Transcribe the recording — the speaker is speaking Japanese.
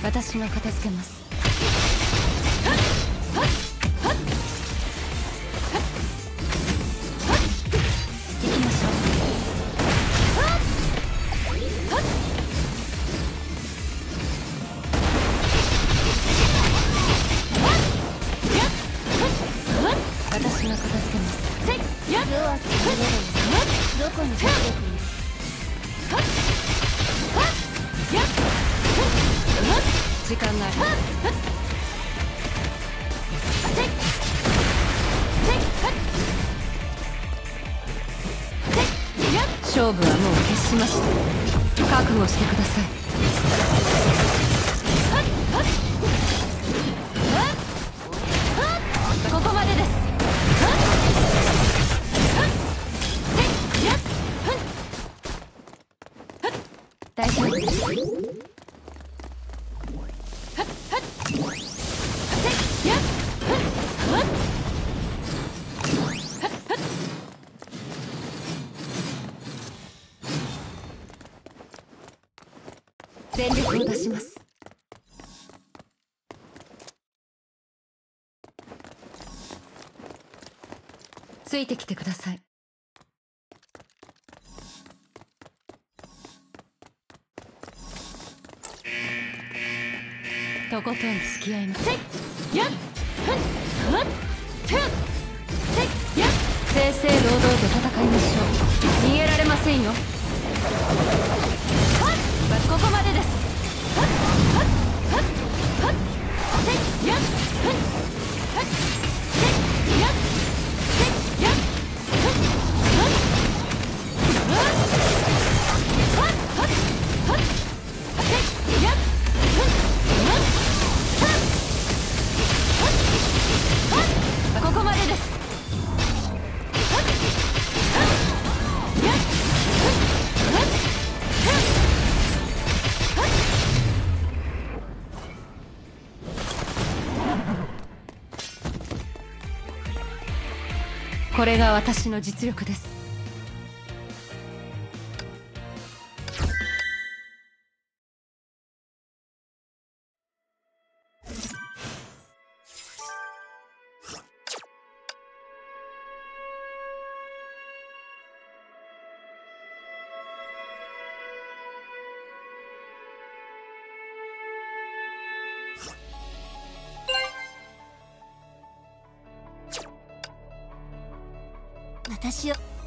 私が片付けます。行きましょう。私が片付けます。 夜は消えるの。どこに隠れている？ 時間がある。勝負はもう決しました。覚悟してください。ここまでです。大丈夫です。全力を出します。ついてきてください。とことん付き合います。正々堂々と戦いましょう。逃げられませんよ。ここまでです。ここまでです。これが私の実力です。 私を